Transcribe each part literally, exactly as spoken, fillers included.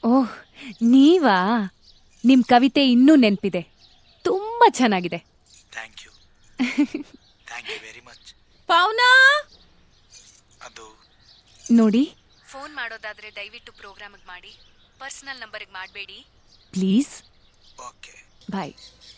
ಓಹ್, ನೀವಾ? ನಿಮ್ ಕವಿತೆ ಇನ್ನೂ ನೆನಪಿದೆ. ತುಂಬಾ ಚೆನ್ನಾಗಿದೆ. Thank you thank you very much. ಪೌನಾ, ಅದು ನೋಡಿ, ಫೋನ್ ಮಾಡೋದಾದ್ರೆ ದಯವಿಟ್ಟು ಪ್ರೋಗ್ರಾಮಿಗೆ ಮಾಡಿ, ಪರ್ಸನಲ್ ನಂಬರ್ಗೆ ಮಾಡಬೇಡಿ ಪ್ಲೀಸ್. ಓಕೆ, ಬಾಯ್.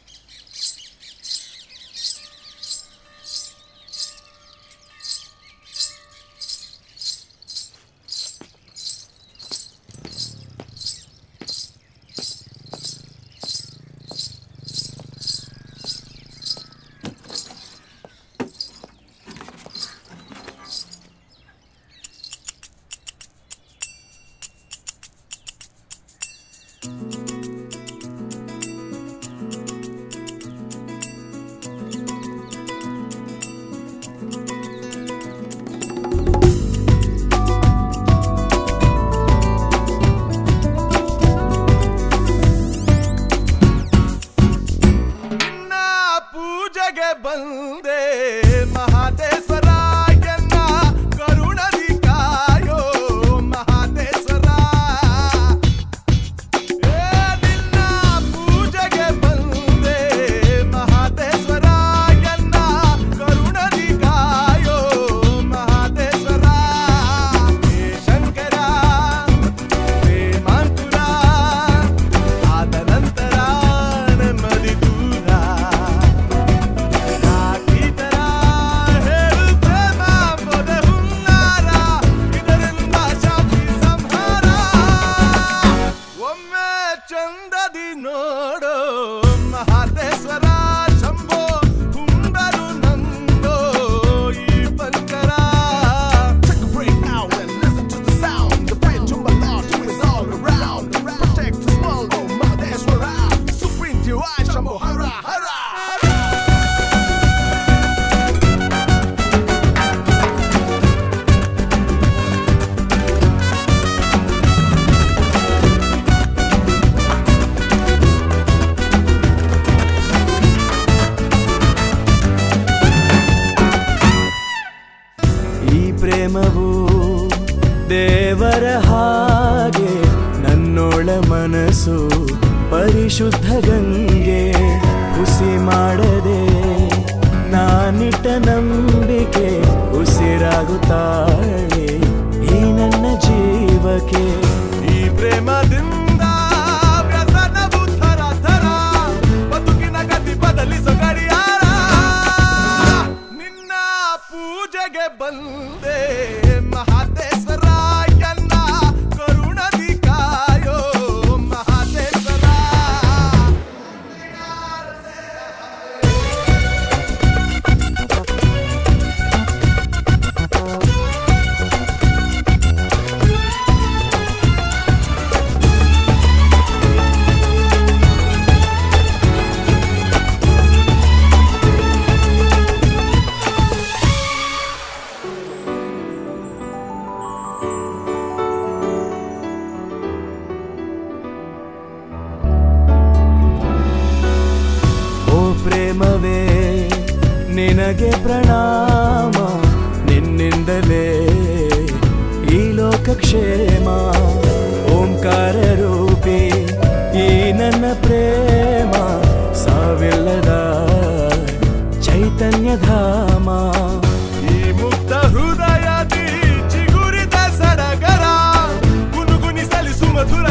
ಬಂದೆ ಮಹಾದೇಶ್ವರ ಎನ್ನ ಕರುಣದಿ ಕಾಯೋ ಮಹಾದೇಶ್ವರ. ಏ ನಿನ್ನ ಪೂಜೆಗೆ ಬಂದೆ ಮಹಾದೇಶ್ವರ ಎನ್ನ ಕರುಣದಿ ಕಾಯೋ ಮಹಾದೇಶ್ವರ. ಹೇ ಶಂಕರ ಪ್ರೇಮಾಂಕುರ ಆದ ನಂತರ ನೆಮ್ಮದಿ ದೂರ. ಚಂದದಿ ನೋಡೋ ಮಹಾದೇಶ್ವರ ಶಂಭೋ ಕುಂಬರು ನಂದೋ ಈ ಪಂಚರ. Take a break now and listen to the sound. The brain to my lord who is all around. Protect the small oh Mahadeshwara. Supreme Divine Shambho Hara Hara. ಪ್ರೇಮವು ದೇವರ ಹಾಗೆ ನನ್ನೊಳ ಮನಸ್ಸು ಪರಿಶುದ್ಧ ಗಂಗೆ. ಹುಸಿ ಮಾಡದೆ ನಾನಿಟ್ಟ ನಂಬಿಕೆ ಉಸಿರಾಗುತ್ತಾಳೆ ಈ ನನ್ನ ಜೀವಕ್ಕೆ. ಈ ಪ್ರೇಮದಿಂದ ವ್ಯಸನವು ಥರ ಥರ ಬದುಕಿನ ಗತಿ ಬದಲಿಸೋ ಗಡಿಯಾರ. ನಿನ್ನ ಪೂಜೆಗೆ ಬಂದೆ ಮಹಾದೇಶ್ವರ ಎನ್ನ ಕರುಣದಿ ಕಾಯೋ ಮಹಾದೇಶ್ವರ. ಪ್ರೇಮವೇ ನಿನಗೆ ಪ್ರಣಾಮ, ನಿನ್ನಿಂದಲೇ ಈ ಲೋಕ ಕ್ಷೇಮ. ಓಂಕಾರ ರೂಪಿ ಈ ನನ್ನ ಪ್ರೇಮ ಸಾವಿಲ್ಲದ ಚೈತನ್ಯ ಧಾಮ. ಈ ಮುಕ್ತ ಹೃದಯದಿ ಚಿಗುರಿದ ಸಡಗರ ಗುನುಗುನಿಸಲಿ ಸುಮಧುರ